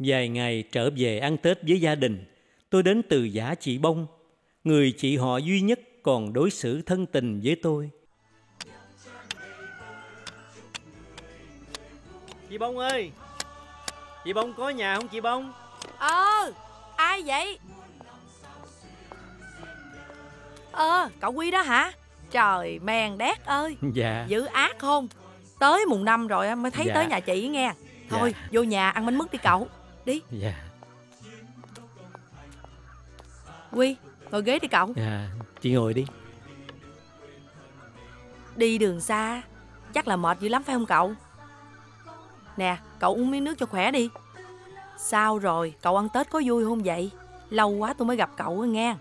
Vài ngày trở về ăn Tết với gia đình, tôi đến từ giã chị Bông, người chị họ duy nhất còn đối xử thân tình với tôi. Chị Bông ơi! Chị Bông có nhà không chị Bông? Ai vậy? Cậu Quy đó hả? Trời, mèn đét ơi. Dạ. Dữ ác không? Tới mùng 5 rồi mới thấy tới nhà chị nghe. Thôi, vô nhà ăn bánh mứt đi cậu. Đi. Dạ. Quy, ngồi ghế đi cậu. Dạ, chị ngồi đi. Đi đường xa, chắc là mệt dữ lắm phải không cậu? Nè, cậu uống miếng nước cho khỏe đi. Sao rồi, cậu ăn Tết có vui không vậy? Lâu quá tôi mới gặp cậu nghe.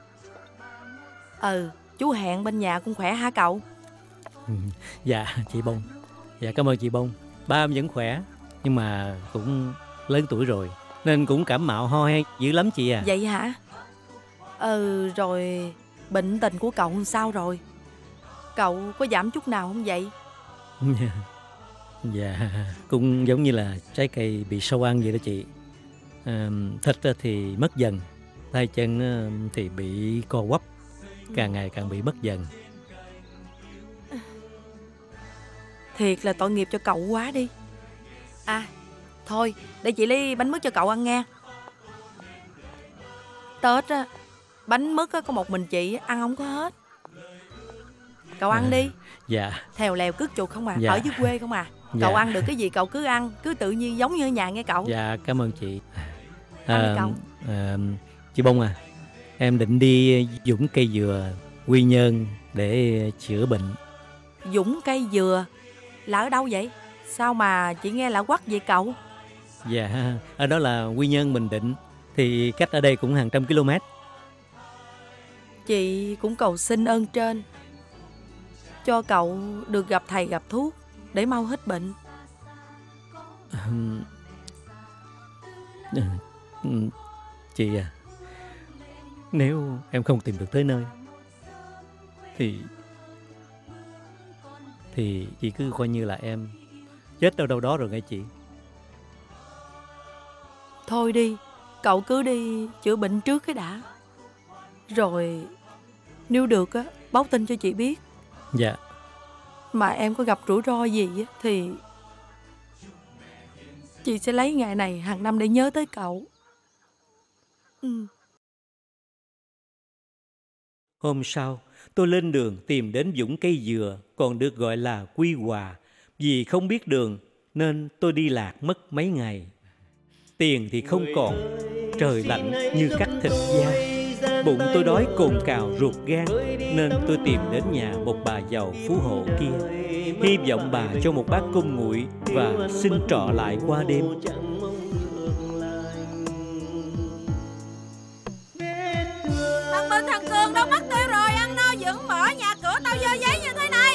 Chú Hẹn bên nhà cũng khỏe hả cậu? Dạ, chị Bông. Dạ, cảm ơn chị Bông. Ba em vẫn khỏe, nhưng mà cũng lớn tuổi rồi, nên cũng cảm mạo ho hay dữ lắm chị à. Vậy hả? Rồi bệnh tình của cậu sao rồi? Cậu có giảm chút nào không vậy? Dạ, cũng giống như là trái cây bị sâu ăn vậy đó chị. Thịt thì mất dần, tay chân thì bị co quắp, càng ngày càng bị mất dần. Thiệt là tội nghiệp cho cậu quá đi. Thôi, để chị lấy bánh mứt cho cậu ăn nghe. Tết á, bánh mứt á, có một mình chị ăn không có hết. Cậu ăn đi. Dạ. Thèo lèo cứt chuột không à, dạ. ở dưới quê không à. Cậu ăn được cái gì cậu cứ ăn, cứ tự nhiên giống như ở nhà nghe cậu. Dạ, cảm ơn chị. Ăn đi cậu. Chị Bông à, em định đi Dũng cây dừa Quy Nhơn để chữa bệnh. Dũng cây dừa là ở đâu vậy? Sao mà chị nghe lạ quắc vậy cậu? Dạ, ở đó là Quy Nhơn, Bình Định, thì cách ở đây cũng hàng trăm km. Chị cũng cầu xin ơn trên cho cậu được gặp thầy gặp thuốc để mau hết bệnh. Chị à, nếu em không tìm được tới nơi thì chị cứ coi như là em chết đâu đâu đó rồi nghe chị. Thôi đi, cậu cứ đi chữa bệnh trước cái đã. Rồi nếu được á, báo tin cho chị biết. Dạ. Mà em có gặp rủi ro gì á thì chị sẽ lấy ngày này hàng năm để nhớ tới cậu. Hôm sau, tôi lên đường tìm đến Dũng cây dừa, còn được gọi là Quy Hòa. Vì không biết đường nên tôi đi lạc mất mấy ngày. Tiền thì không còn, trời lạnh như cắt thịt da. Bụng tôi đói cồn cào ruột gan, nên tôi tìm đến nhà một bà giàu phú hộ kia, hy vọng bà cho một bát cơm nguội và xin trọ lại qua đêm. Thằng Bình thằng Cường đâu mất tiêu rồi, ăn no vẫn mở nhà cửa tao dơ giấy như thế này.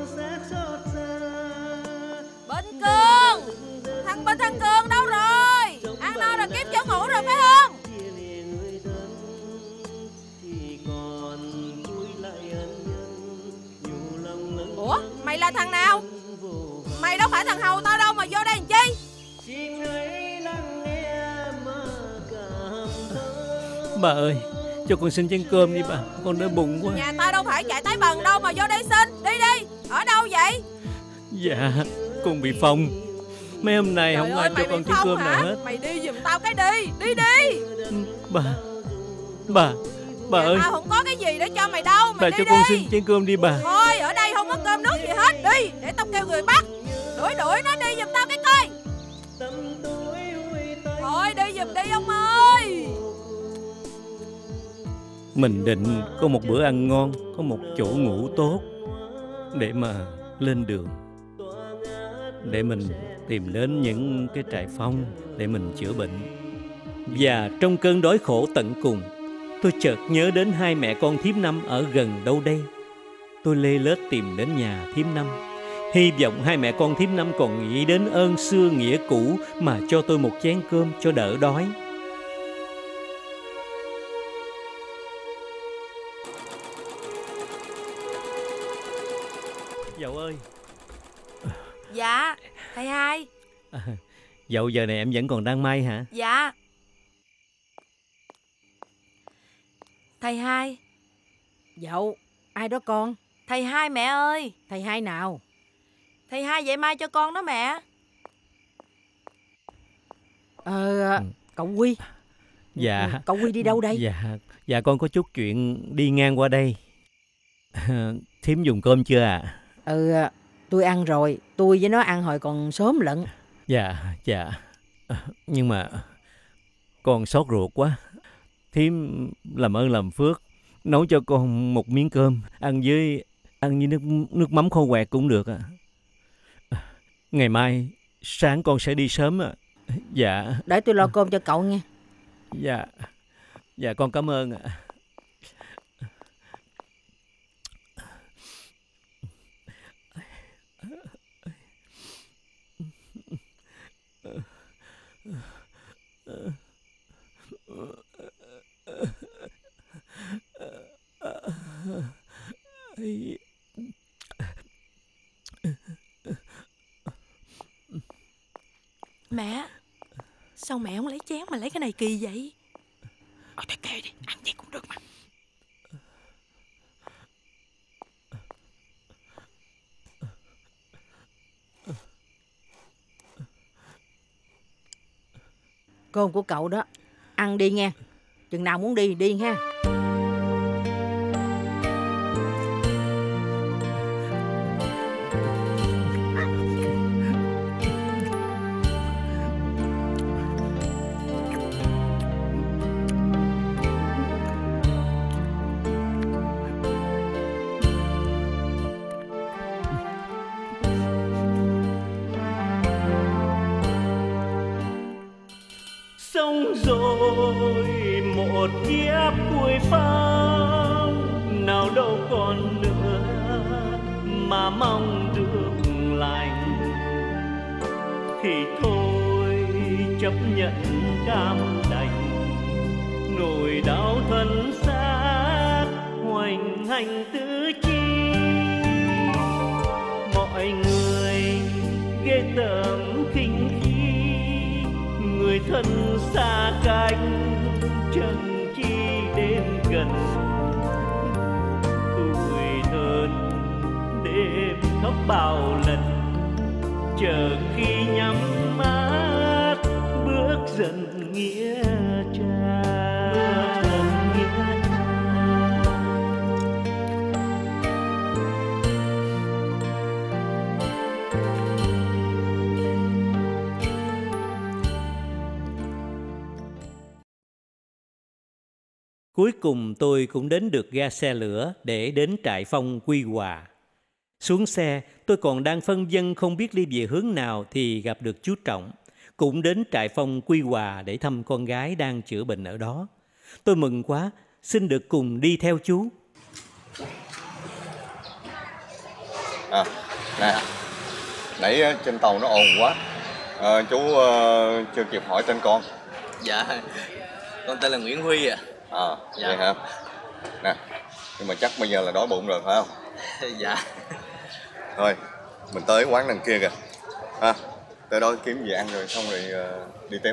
Bình Cường, thằng Bình thằng Cường đâu rồi? Ăn no rồi kiếm chỗ ngủ rồi phải không? Ủa, mày là thằng nào? Mày đâu phải thằng hầu tao đâu mà vô đây làm chi? Bà ơi, cho con xin chén cơm đi bà, con đói bụng quá. Nhà tao đâu phải chạy tới bần đâu mà vô đây xin. Đi đi, ở đâu vậy? Dạ, con bị phong. Mấy hôm nay Trời không ơi, ai cho con chén cơm hả? nào hết. Mày đi giùm tao cái đi, đi đi. Bà ơi, tao không có cái gì để cho mày đâu, mày bà đi cho con đi. xin chén cơm đi bà. Thôi, ở đây không có cơm nước gì hết. Đi, để tao kêu người bắt. Đuổi nó đi giùm tao cái coi. Thôi đi giùm đi ông ơi. Mình định có một bữa ăn ngon, có một chỗ ngủ tốt để mà lên đường, để mình tìm đến những cái trại phong để mình chữa bệnh. Và trong cơn đói khổ tận cùng, tôi chợt nhớ đến hai mẹ con thím Năm ở gần đâu đây. Tôi lê lết tìm đến nhà thím Năm, hy vọng hai mẹ con thím Năm còn nghĩ đến ơn xưa nghĩa cũ mà cho tôi một chén cơm cho đỡ đói. Dậu ơi. Dạ, thầy hai. Dậu giờ này em vẫn còn đang may hả? Dạ. Thầy hai. Dậu, ai đó con? Thầy hai mẹ ơi. Thầy hai nào? Thầy hai dạy mai cho con đó mẹ. Cậu Quy. Dạ. Cậu Quy đi đâu đây? Dạ con có chút chuyện đi ngang qua đây. Thím dùng cơm chưa ạ? Tôi ăn rồi. Tôi với nó ăn hồi còn sớm lận. Dạ. Nhưng mà con sốt ruột quá. Thím làm ơn làm phước nấu cho con một miếng cơm ăn với nước mắm kho quẹt cũng được ạ. Ngày mai sáng con sẽ đi sớm ạ. Dạ. Để tôi lo cơm cho cậu nha. Dạ con cảm ơn ạ. Mẹ, sao mẹ không lấy chén mà lấy cái này kỳ vậy? Thôi kệ đi, ăn gì cũng được mà. Cơm của cậu đó, ăn đi nghe. Chừng nào muốn đi, đi ha. Xong rồi một kiếp cuối phong, nào đâu còn nữa mà mong được lành, thì thôi chấp nhận cam đành, nỗi đau thân xác hoành hành tứ chi. Mọi người ghê tởm khinh khi, người thân xa cách chẳng chi đến gần. Tủi thân đêm khóc bao lần, chờ khi nhắm mắt bước dần nghĩa trang. Cuối cùng tôi cũng đến được ga xe lửa để đến trại phong Quy Hòa. Xuống xe, tôi còn đang phân vân không biết đi về hướng nào thì gặp được chú Trọng, cũng đến trại phong Quy Hòa để thăm con gái đang chữa bệnh ở đó. Tôi mừng quá, xin được cùng đi theo chú. Nè, nãy trên tàu nó ồn quá. Chú chưa kịp hỏi tên con. Dạ, con tên là Nguyễn Huy ạ. Dạ. Vậy hả? Nè, nhưng mà chắc bây giờ là đói bụng rồi phải không? Dạ. Thôi, mình tới quán đằng kia kìa. Tới đó kiếm gì ăn rồi xong rồi đi tiếp.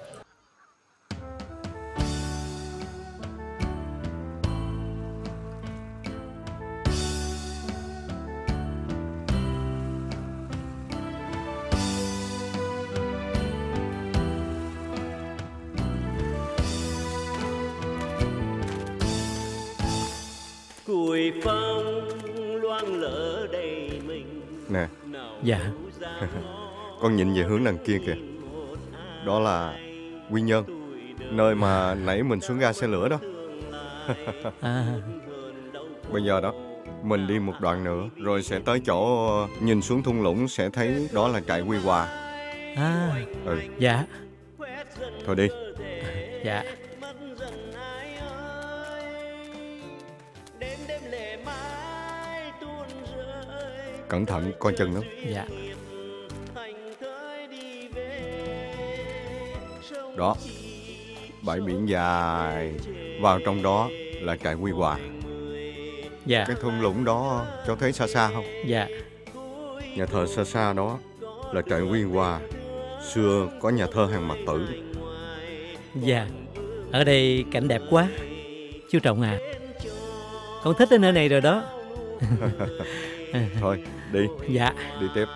Cùi phong loang lỡ đầy mình. Nè. Dạ. Con nhìn về hướng đằng kia kìa. Đó là Quy Nhơn, nơi mà nãy mình xuống ga xe lửa đó. Bây giờ đó, mình đi một đoạn nữa rồi sẽ tới chỗ nhìn xuống thung lũng sẽ thấy đó là trại Quy Hòa. Dạ. Thôi đi. Dạ. Cẩn thận coi chân nó. Dạ. Đó, bãi biển dài, vào trong đó là trại Quy Hòa. Dạ. Cái thung lũng đó cho thấy xa xa không? Dạ. Nhà thờ xa xa đó là trại Quy Hòa. Xưa có nhà thơ Hàng Mạc Tử. Dạ, ở đây cảnh đẹp quá. Chú Trọng à, con thích cái nơi này rồi đó. Thôi đi. Dạ. Đi tiếp.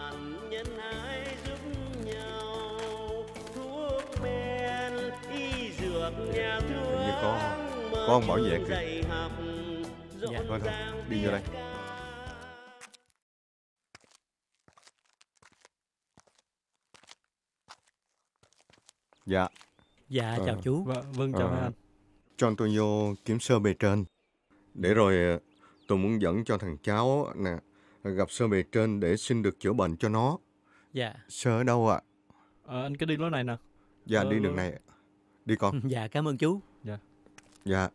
Hình như có ông bảo vệ kìa. Dạ. Thôi thôi, đi vô đây. Dạ. Dạ chào chú. Vâng chào hai anh. Cho tôi vô kiểm sơ bề trên. Để rồi tôi muốn dẫn cho thằng cháu nè gặp sơ bề trên để xin được chữa bệnh cho nó. Dạ. Sơ ở đâu ạ? Anh cứ đi lối này nè. Dạ đi đường này. Đi con. Dạ cảm ơn chú. Dạ. Dạ.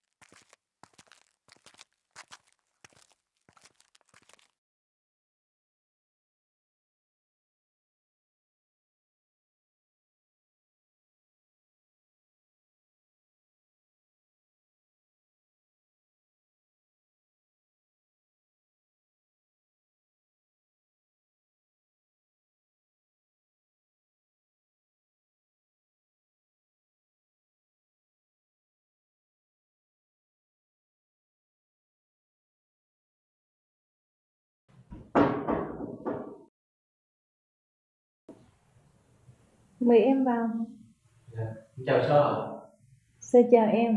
Mời em vào. Chào Sơ. Sơ chào em.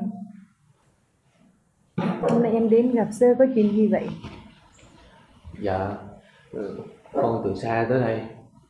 Hôm nay em đến gặp Sơ có chuyện gì vậy? Dạ, con từ xa tới đây.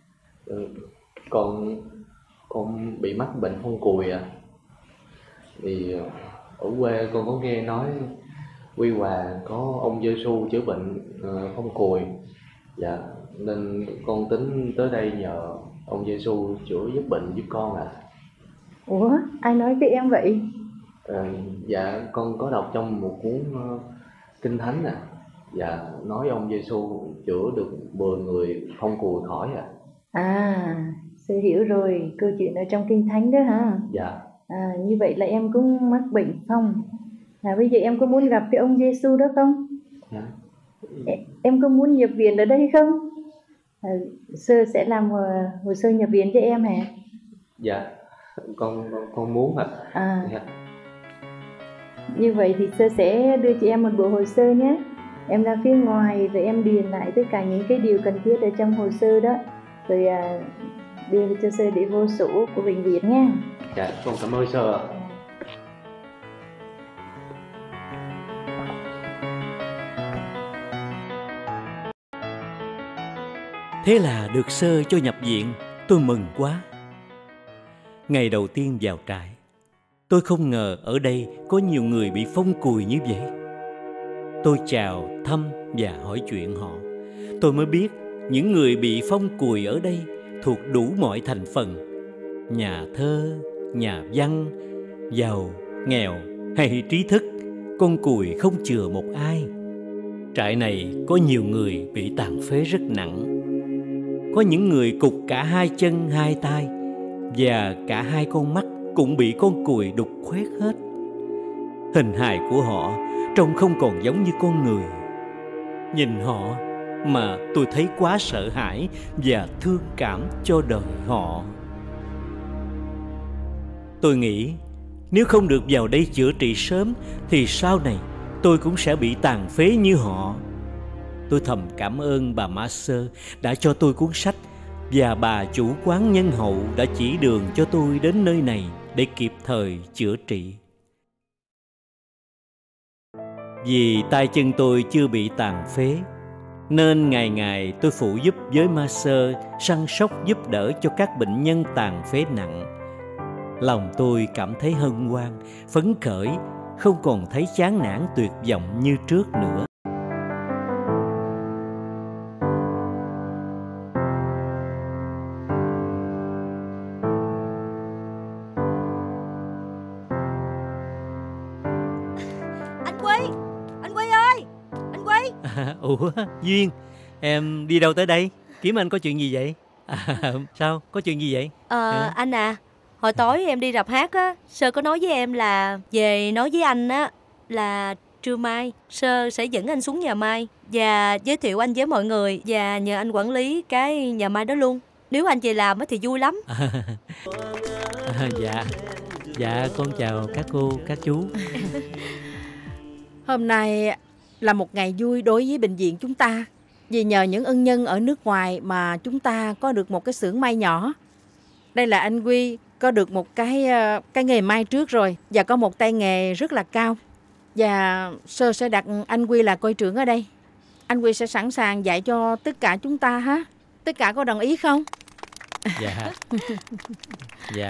Con bị mắc bệnh phong cùi à. Thì ở quê con có nghe nói Quy Hòa có ông Giê-xu chữa bệnh phong cùi. Dạ, nên con tính tới đây nhờ ông Giê-xu chữa giúp bệnh giúp con à. Ủa, ai nói với em vậy? Dạ, con có đọc trong một cuốn kinh thánh à. Dạ, nói ông Giê-xu chữa được 10 người phong cùi khỏi à. À, Sơ hiểu rồi, câu chuyện ở trong kinh thánh đó hả? Dạ. À, như vậy là em cũng mắc bệnh phong. Bây giờ em có muốn gặp cái ông Giê-xu đó không? Dạ. Em có muốn nhập viện ở đây không? Sơ sẽ làm hồ sơ nhập viện cho em hả? Dạ, con muốn ạ. Dạ. Như vậy thì Sơ sẽ đưa cho em một bộ hồ sơ nhé. Em ra phía ngoài rồi em điền lại tất cả những cái điều cần thiết ở trong hồ sơ đó. Rồi đưa cho Sơ để vô sổ của bệnh viện nha. Dạ, con cảm ơn Sơ ạ. Thế là được Sơ cho nhập viện, tôi mừng quá. Ngày đầu tiên vào trại, tôi không ngờ ở đây có nhiều người bị phong cùi như vậy. Tôi chào, thăm và hỏi chuyện họ. Tôi mới biết những người bị phong cùi ở đây thuộc đủ mọi thành phần. Nhà thơ, nhà văn, giàu, nghèo hay trí thức, con cùi không chừa một ai. Trại này có nhiều người bị tàn phế rất nặng. Có những người cụt cả 2 chân 2 tay, và cả 2 con mắt cũng bị con cùi đục khoét hết. Hình hài của họ trông không còn giống như con người. Nhìn họ mà tôi thấy quá sợ hãi và thương cảm cho đời họ. Tôi nghĩ nếu không được vào đây chữa trị sớm thì sau này tôi cũng sẽ bị tàn phế như họ. Tôi thầm cảm ơn bà Ma Sơ đã cho tôi cuốn sách, và bà chủ quán nhân hậu đã chỉ đường cho tôi đến nơi này để kịp thời chữa trị. Vì tay chân tôi chưa bị tàn phế, nên ngày ngày tôi phụ giúp với Ma Sơ săn sóc giúp đỡ cho các bệnh nhân tàn phế nặng. Lòng tôi cảm thấy hân hoan, phấn khởi, không còn thấy chán nản tuyệt vọng như trước nữa. Ủa Duyên, em đi đâu tới đây? Kiếm anh có chuyện gì vậy? Sao? Có chuyện gì vậy? Anh à, hồi tối em đi rạp hát á, Sơ có nói với em là về nói với anh á là trưa mai Sơ sẽ dẫn anh xuống nhà mai và giới thiệu anh với mọi người, và nhờ anh quản lý cái nhà mai đó luôn. Nếu anh chị làm thì vui lắm. Dạ. Dạ con chào các cô, các chú. Hôm nay là một ngày vui đối với bệnh viện chúng ta. Vì nhờ những ân nhân ở nước ngoài mà chúng ta có được một cái xưởng may nhỏ. Đây là anh Quy có được một cái nghề may trước rồi và có một tay nghề rất là cao. Và Sơ sẽ đặt anh Quy là coi trưởng ở đây. Anh Quy sẽ sẵn sàng dạy cho tất cả chúng ta ha. Tất cả có đồng ý không? Dạ. Dạ.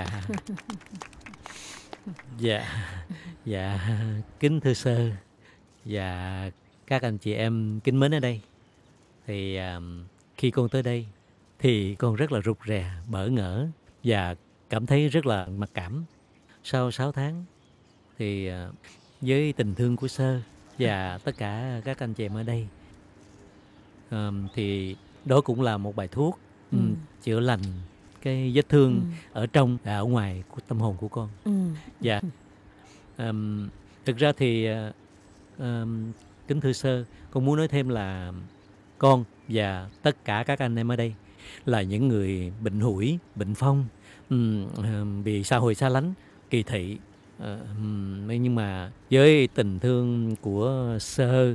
Dạ. Dạ. Kính thưa Sơ và các anh chị em kính mến ở đây. Thì khi con tới đây thì con rất là rụt rè, bỡ ngỡ và cảm thấy rất là mặc cảm. Sau 6 tháng thì với tình thương của Sơ và tất cả các anh chị em ở đây, thì đó cũng là một bài thuốc chữa lành cái vết thương ở trong và ở ngoài của tâm hồn của con. Dạ. Thực ra thì kính thưa Sơ, con muốn nói thêm là con và tất cả các anh em ở đây là những người bệnh hủi, bệnh phong, bị xã hội xa lánh, kỳ thị. Nhưng mà với tình thương của Sơ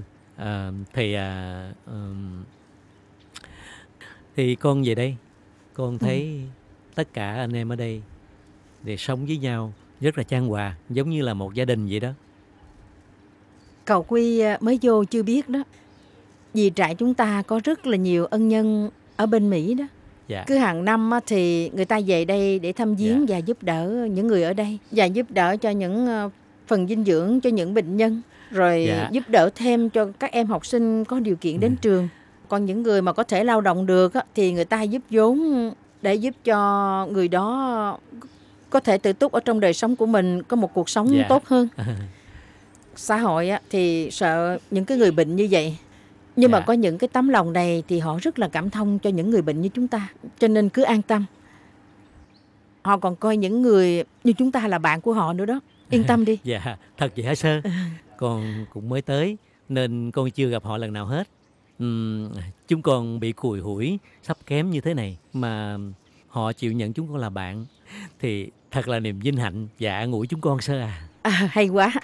thì con về đây, con thấy tất cả anh em ở đây để sống với nhau rất là chan hòa, giống như là một gia đình vậy đó. Cậu Quy mới vô chưa biết đó. Vì trại chúng ta có rất là nhiều ân nhân ở bên Mỹ đó. Dạ. Cứ hàng năm thì người ta về đây để thăm viếng và giúp đỡ những người ở đây, và giúp đỡ cho những phần dinh dưỡng cho những bệnh nhân, rồi giúp đỡ thêm cho các em học sinh có điều kiện đến trường. Còn những người mà có thể lao động được thì người ta giúp vốn để giúp cho người đó có thể tự túc ở trong đời sống của mình, có một cuộc sống tốt hơn. Xã hội thì sợ những cái người bệnh như vậy. Nhưng mà có những cái tấm lòng này thì họ rất là cảm thông cho những người bệnh như chúng ta. Cho nên cứ an tâm. Họ còn coi những người như chúng ta là bạn của họ nữa đó. Yên tâm đi. Dạ, thật vậy hả Sơ? Con cũng mới tới nên con chưa gặp họ lần nào hết. Chúng con bị cùi hủi, sắp kém như thế này mà họ chịu nhận chúng con là bạn thì thật là niềm vinh hạnh và an ủi chúng con Sơ à. Hay quá.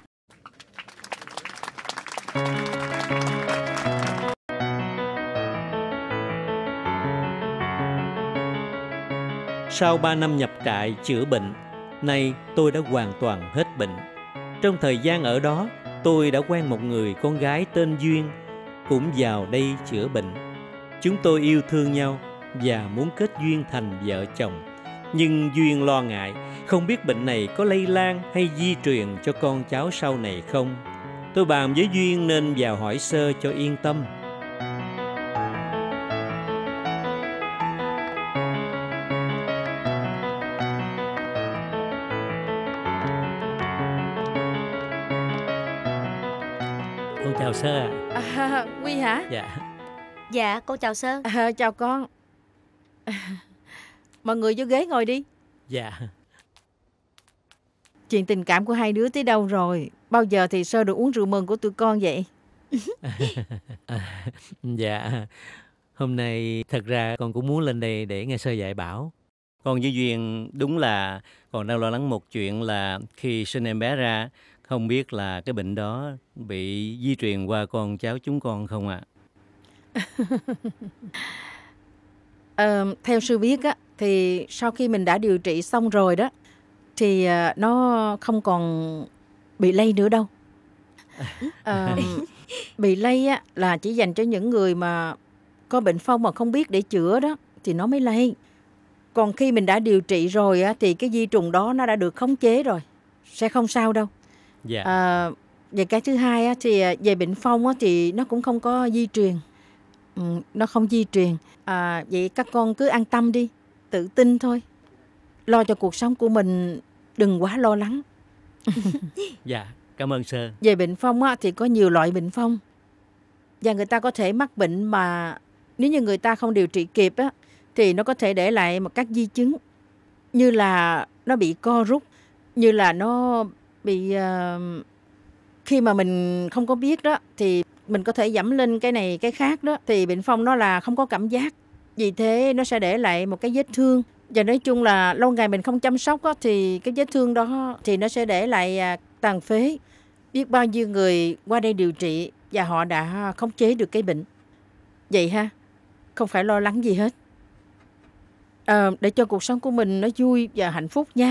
Sau 3 năm nhập trại chữa bệnh, nay tôi đã hoàn toàn hết bệnh. Trong thời gian ở đó, tôi đã quen một người con gái tên Duyên, cũng vào đây chữa bệnh. Chúng tôi yêu thương nhau và muốn kết duyên thành vợ chồng. Nhưng Duyên lo ngại, không biết bệnh này có lây lan hay di truyền cho con cháu sau này không. Tôi bàn với Duyên nên vào hỏi Sơ cho yên tâm. Con chào Sơ ạ. Quy hả? Dạ. Dạ, con chào Sơ. Chào con. Mọi người vô ghế ngồi đi. Dạ. Chuyện tình cảm của hai đứa tới đâu rồi? Bao giờ thì Sơ được uống rượu mừng của tụi con vậy? Dạ. Hôm nay thật ra con cũng muốn lên đây để nghe Sơ dạy bảo. Con với Duyên đúng là còn đang lo lắng một chuyện là khi sinh em bé ra, không biết là cái bệnh đó bị di truyền qua con cháu chúng con không ạ? Theo Sư biết thì sau khi mình đã điều trị xong rồi đó thì nó không còn bị lây nữa đâu. Bị lây là chỉ dành cho những người mà có bệnh phong mà không biết để chữa đó thì nó mới lây. Còn khi mình đã điều trị rồi thì cái vi trùng đó nó đã được khống chế rồi, sẽ không sao đâu. Dạ. Về cái thứ hai thì về bệnh phong thì nó cũng không có di truyền. Nó không di truyền. Vậy các con cứ an tâm đi, tự tin thôi, lo cho cuộc sống của mình, đừng quá lo lắng. Dạ, cảm ơn Sơ. Về bệnh phong thì có nhiều loại bệnh phong, và người ta có thể mắc bệnh mà nếu như người ta không điều trị kịp thì nó có thể để lại một các di chứng, như là nó bị co rút, như là nó bị khi mà mình không có biết đó thì mình có thể dẫm lên cái này cái khác đó, thì bệnh phong nó là không có cảm giác, Vì thế nó sẽ để lại một cái vết thương. Và nói chung là lâu ngày mình không chăm sóc á, thì cái vết thương đó thì nó sẽ để lại tàn phế. Biết bao nhiêu người qua đây điều trị và họ đã khống chế được cái bệnh. Vậy ha, không phải lo lắng gì hết. Để cho cuộc sống của mình nó vui và hạnh phúc nha.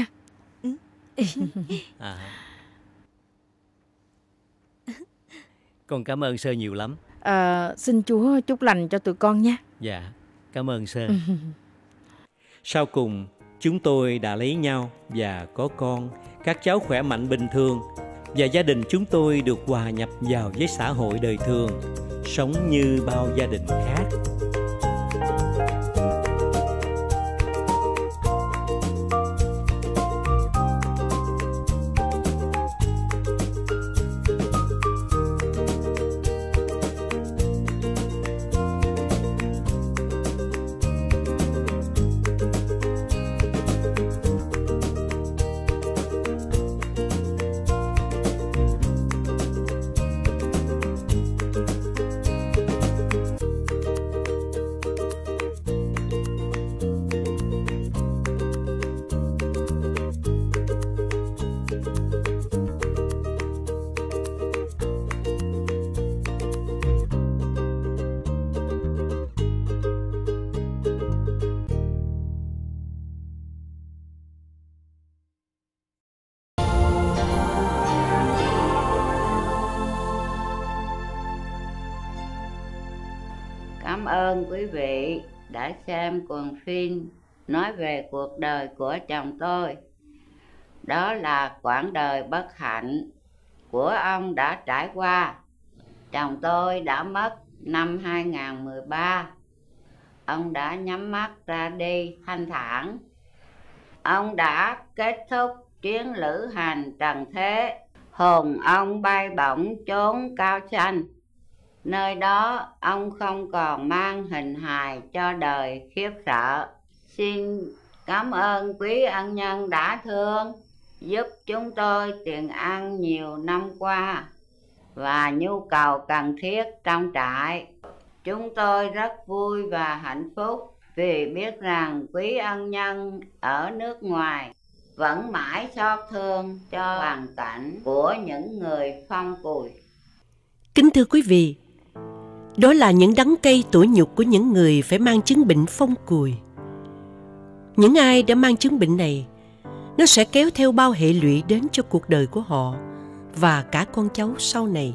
Con cảm ơn Sơ nhiều lắm. Xin Chúa chúc lành cho tụi con nha. Dạ, cảm ơn Sơ. Sau cùng, chúng tôi đã lấy nhau và có con, các cháu khỏe mạnh bình thường, và gia đình chúng tôi được hòa nhập vào với xã hội đời thường, sống như bao gia đình khác. Cảm ơn quý vị đã xem cuộn phim nói về cuộc đời của chồng tôi. Đó là quãng đời bất hạnh của ông đã trải qua. Chồng tôi đã mất năm 2013. Ông đã nhắm mắt ra đi thanh thản. Ông đã kết thúc chuyến lữ hành trần thế. Hồn ông bay bổng chốn cao xanh. Nơi đó ông không còn mang hình hài cho đời khiếp sợ. Xin cảm ơn quý ân nhân đã thương, giúp chúng tôi tiền ăn nhiều năm qua và nhu cầu cần thiết trong trại. Chúng tôi rất vui và hạnh phúc vì biết rằng quý ân nhân ở nước ngoài vẫn mãi xót thương cho hoàn cảnh của những người phong cùi. Kính thưa quý vị, đó là những đắng cay tủi nhục của những người phải mang chứng bệnh phong cùi. Những ai đã mang chứng bệnh này, nó sẽ kéo theo bao hệ lụy đến cho cuộc đời của họ và cả con cháu sau này.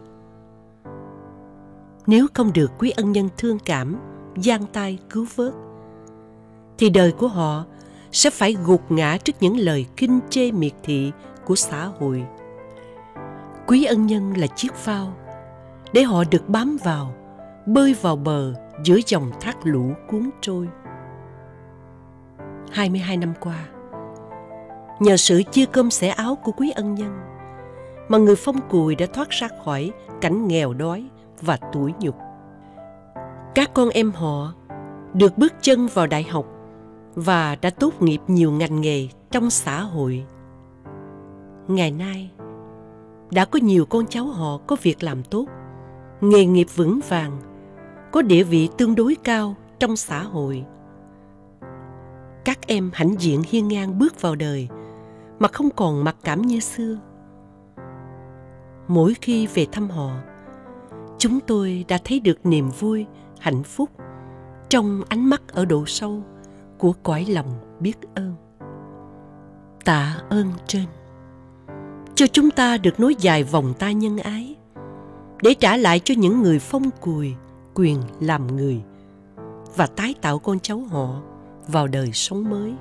Nếu không được quý ân nhân thương cảm, giang tay cứu vớt, thì đời của họ sẽ phải gục ngã trước những lời khinh chê miệt thị của xã hội. Quý ân nhân là chiếc phao để họ được bám vào, bơi vào bờ giữa dòng thác lũ cuốn trôi. 22 năm qua, nhờ sự chia cơm xẻ áo của quý ân nhân mà người phong cùi đã thoát ra khỏi cảnh nghèo đói và tủi nhục. Các con em họ được bước chân vào đại học và đã tốt nghiệp nhiều ngành nghề trong xã hội. Ngày nay, đã có nhiều con cháu họ có việc làm tốt, nghề nghiệp vững vàng, có địa vị tương đối cao trong xã hội. Các em hãnh diện hiên ngang bước vào đời mà không còn mặc cảm như xưa. Mỗi khi về thăm họ, chúng tôi đã thấy được niềm vui, hạnh phúc trong ánh mắt ở độ sâu của cõi lòng biết ơn. Tạ ơn trên cho chúng ta được nối dài vòng tay nhân ái để trả lại cho những người phong cùi quyền làm người và tái tạo con cháu họ vào đời sống mới.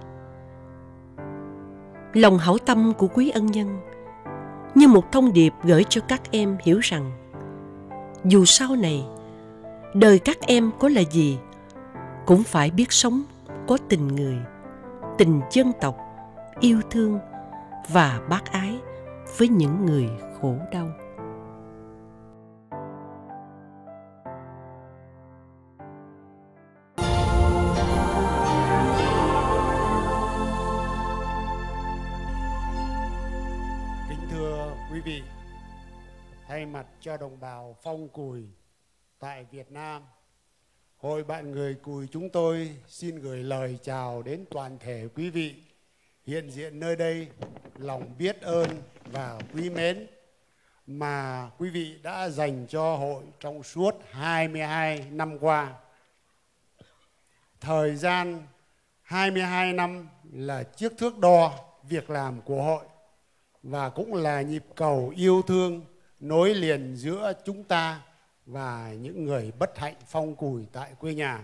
Lòng hảo tâm của quý ân nhân như một thông điệp gửi cho các em hiểu rằng dù sau này đời các em có là gì, cũng phải biết sống có tình người, tình dân tộc, yêu thương và bác ái với những người khổ đau. Kính thưa quý vị, thay mặt cho đồng bào phong cùi tại Việt Nam, Hội bạn người Cùi chúng tôi xin gửi lời chào đến toàn thể quý vị hiện diện nơi đây, lòng biết ơn và quý mến mà quý vị đã dành cho hội trong suốt 22 năm qua. Thời gian 22 năm là chiếc thước đo việc làm của hội và cũng là nhịp cầu yêu thương nối liền giữa chúng ta và những người bất hạnh phong cùi tại quê nhà.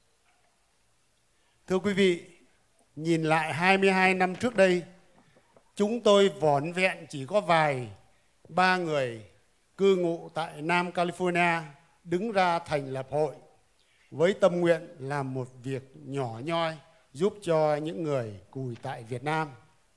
Thưa quý vị, nhìn lại 22 năm trước đây, chúng tôi vỏn vẹn chỉ có ba người cư ngụ tại Nam California đứng ra thành lập hội với tâm nguyện làm một việc nhỏ nhoi giúp cho những người cùi tại Việt Nam.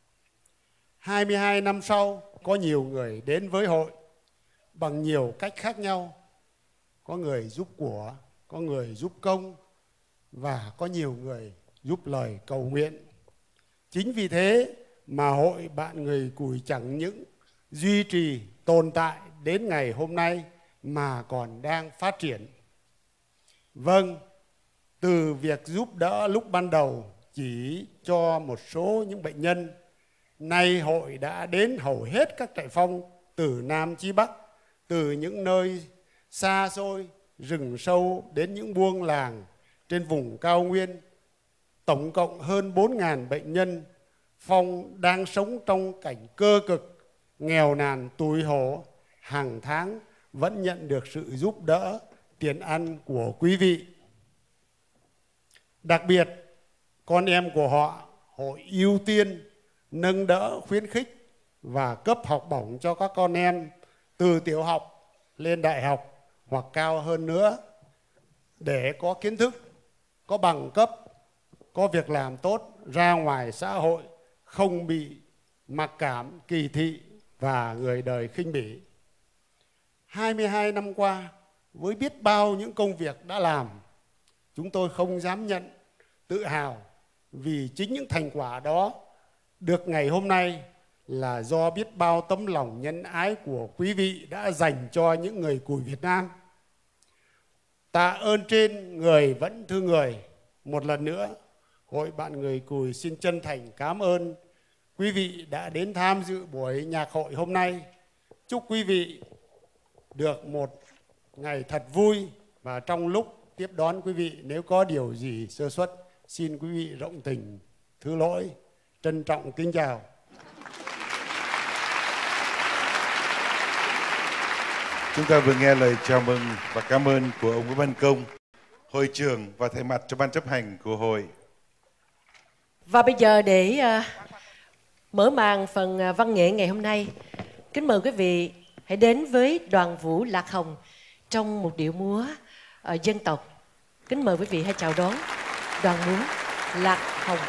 22 năm sau, có nhiều người đến với hội bằng nhiều cách khác nhau. Có người giúp của, có người giúp công và có nhiều người giúp lời cầu nguyện. Chính vì thế mà hội bạn người Cùi chẳng những duy trì tồn tại đến ngày hôm nay mà còn đang phát triển. Vâng, từ việc giúp đỡ lúc ban đầu chỉ cho một số những bệnh nhân, nay hội đã đến hầu hết các trại phong từ Nam chí Bắc, từ những nơi xa xôi, rừng sâu đến những buôn làng trên vùng cao nguyên. Tổng cộng hơn 4.000 bệnh nhân phong đang sống trong cảnh cơ cực, nghèo nàn, tủi hổ, hàng tháng vẫn nhận được sự giúp đỡ, tiền ăn của quý vị. Đặc biệt, con em của họ, hội ưu tiên nâng đỡ, khuyến khích và cấp học bổng cho các con em từ tiểu học lên đại học hoặc cao hơn nữa để có kiến thức, có bằng cấp, có việc làm tốt ra ngoài xã hội, không bị mặc cảm, kỳ thị và người đời khinh bỉ. 22 năm qua, với biết bao những công việc đã làm, chúng tôi không dám nhận tự hào vì chính những thành quả đó được ngày hôm nay là do biết bao tấm lòng nhân ái của quý vị đã dành cho những người Cùi Việt Nam. Tạ ơn trên, người vẫn thương người. Một lần nữa, hội bạn người Cùi xin chân thành cảm ơn quý vị đã đến tham dự buổi nhạc hội hôm nay. Chúc quý vị được một ngày thật vui, và trong lúc tiếp đón quý vị, nếu có điều gì sơ suất, xin quý vị rộng tình thứ lỗi. Trân trọng kính chào. Chúng ta vừa nghe lời chào mừng và cảm ơn của ông Nguyễn Văn Công, hội trưởng và thay mặt cho ban chấp hành của hội. Và bây giờ để mở màn phần văn nghệ ngày hôm nay, kính mời quý vị hãy đến với đoàn vũ Lạc Hồng trong một điệu múa dân tộc. Kính mời quý vị hãy chào đón đoàn múa Lạc Hồng.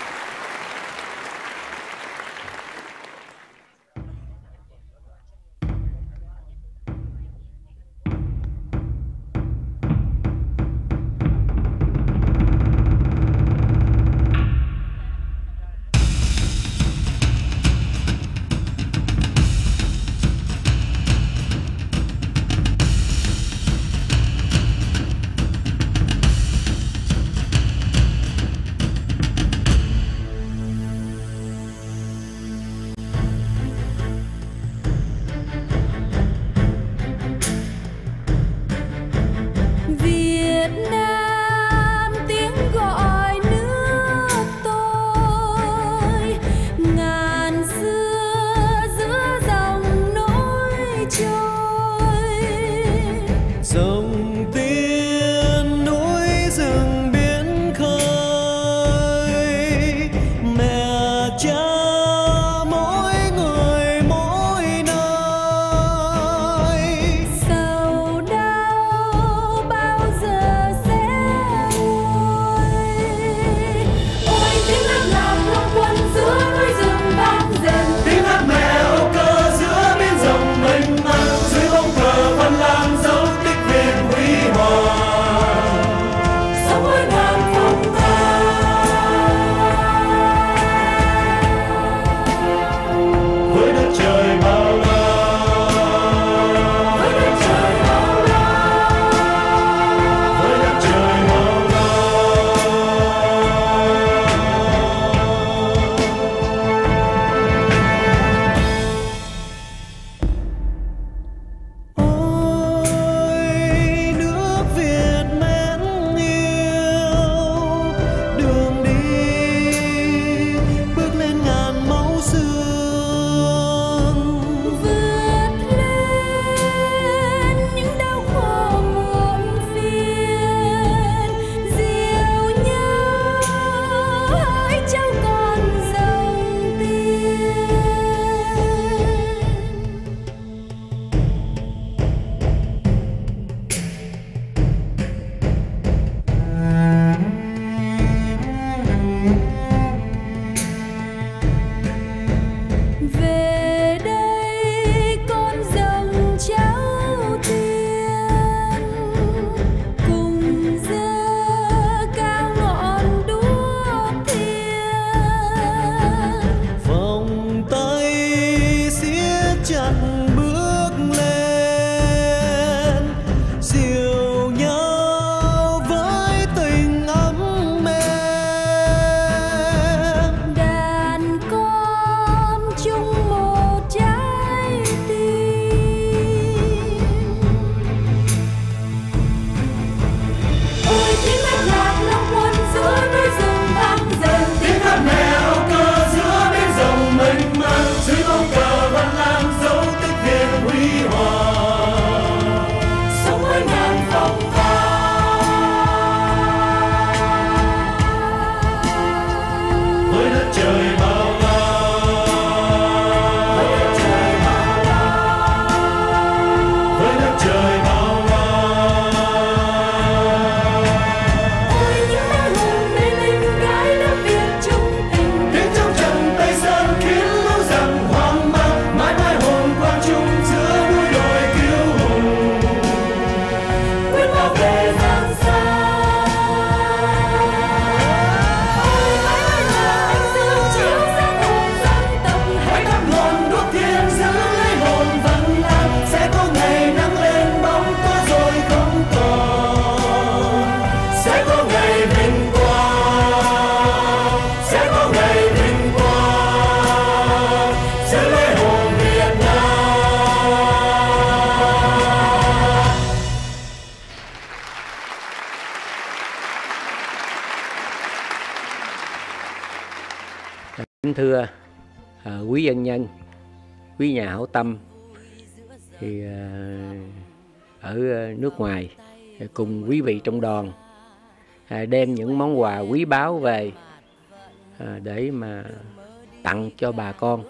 Kính thưa quý ân nhân, quý nhà hảo tâm thì ở nước ngoài cùng quý vị trong đoàn đem những món quà quý báu về để mà tặng cho bà con,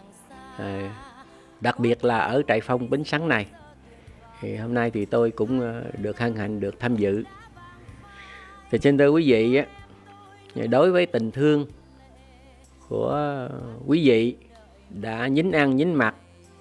đặc biệt là ở trại phong Bến Sắn này. Thì hôm nay thì tôi cũng được hân hạnh được tham dự. Thì xin thưa quý vị, đối với tình thương của quý vị đã nhín ăn nhín mặc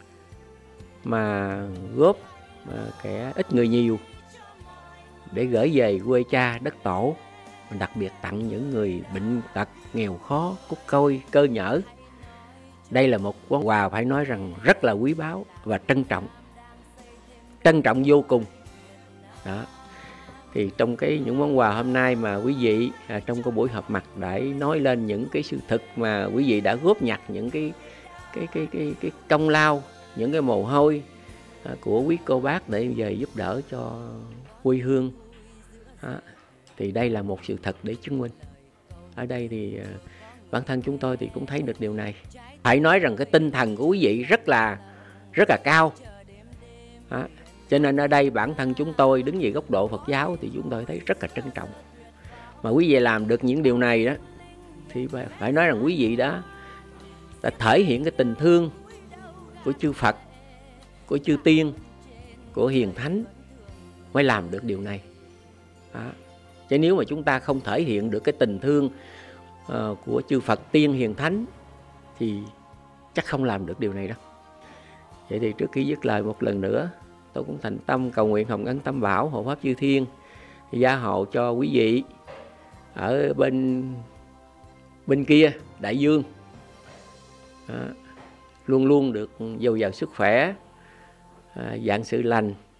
mà góp kẻ ít người nhiều để gửi về quê cha đất tổ, đặc biệt tặng những người bệnh tật nghèo khó, cút côi, cơ nhở. Đây là một món quà phải nói rằng rất là quý báu và trân trọng vô cùng đó. Thì trong những món quà hôm nay mà quý vị trong cái buổi họp mặt đã nói lên những cái sự thực mà quý vị đã góp nhặt những cái công lao, những cái mồ hôi của quý cô bác để về giúp đỡ cho quê hương. Thì đây là một sự thật để chứng minh. Ở đây thì bản thân chúng tôi thì cũng thấy được điều này. Phải nói rằng cái tinh thần của quý vị rất là cao. Cho nên ở đây bản thân chúng tôi đứng về góc độ Phật giáo thì chúng tôi thấy rất là trân trọng. Mà quý vị làm được những điều này đó thì phải nói rằng quý vị đã thể hiện cái tình thương của chư Phật, của chư Tiên, của Hiền Thánh mới làm được điều này. Chứ nếu mà chúng ta không thể hiện được cái tình thương của chư Phật, Tiên, Hiền Thánh thì chắc không làm được điều này đâu. Vậy thì trước khi dứt lời một lần nữa, tôi cũng thành tâm cầu nguyện hồng ân Tam Bảo, hộ pháp chư thiên gia hộ cho quý vị ở bên kia đại dương luôn luôn được dồi dào sức khỏe, vạn sự lành,